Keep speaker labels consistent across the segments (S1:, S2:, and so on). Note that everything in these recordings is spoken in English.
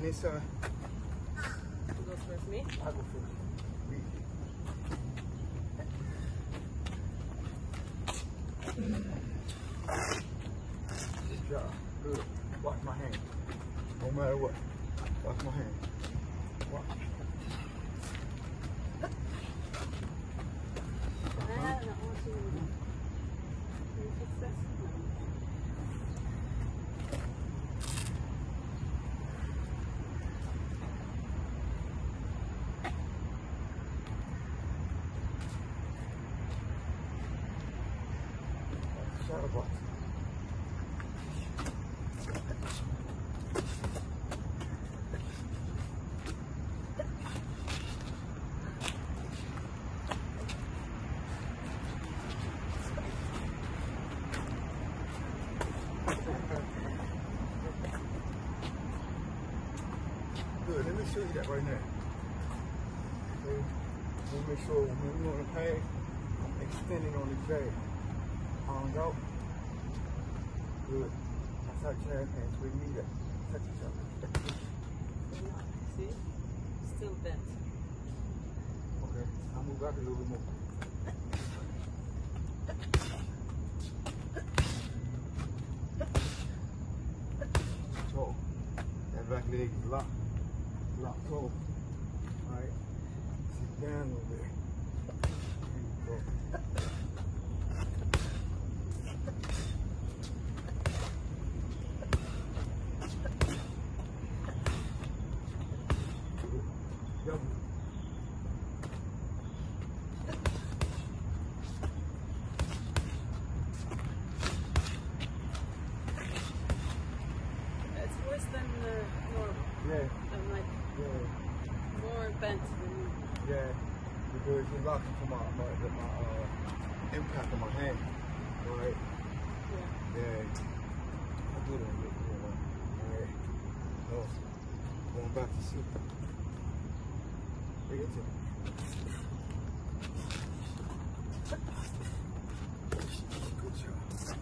S1: inside.
S2: You go first, me?
S1: I go first. Me. Good job. Good. Watch my hand. No matter what. Watch my hand. Watch. Shadow box. Good, let me show you that right now. Okay. Let me make sure when we're on the pad, I'm extending on the jab. Arms out. Good. That's how jab hands with me that. Touch each other.
S2: See? Still bent.
S1: Okay, I'll move back a little bit more. Toe. That back leg is locked. Locked toe. Alright. Sit down a little bit. There you go. Double.
S2: It's worse than normal.
S1: Yeah.
S2: I'm like more bent than
S1: Yeah. Because you're locking to my impact on my hand. Alright.
S2: yeah.
S1: Yeah. I do that. Alright. Oh. Going back to sleep. Bring it to me. Good job.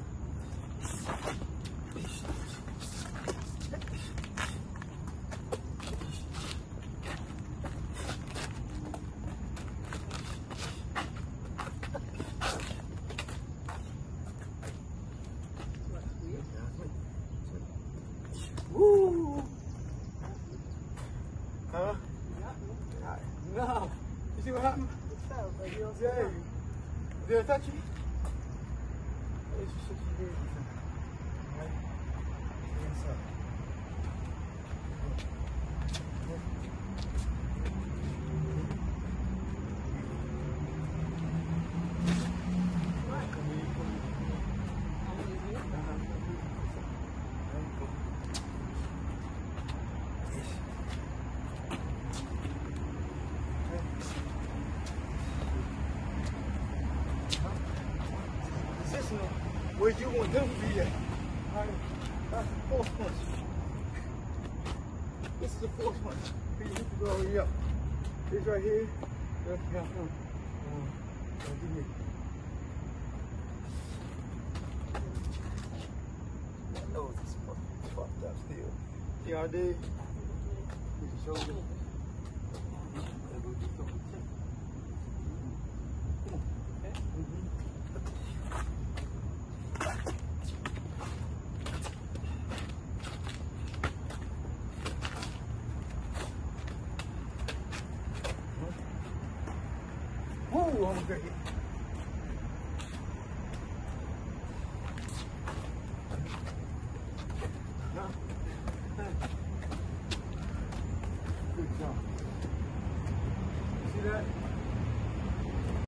S1: Woo! Huh? No. You see what happened? Yeah. Did I touch you? It's just such a weird thing. Right? Inside. Where you want them to be at. Right? That's the fourth punch. This is the fourth punch. You need to go all the way up. This right here. That's half one. Give me. My nose is fucked up still. See how I did? With the shoulder. Ooh, almost got hit. Good job. You see that?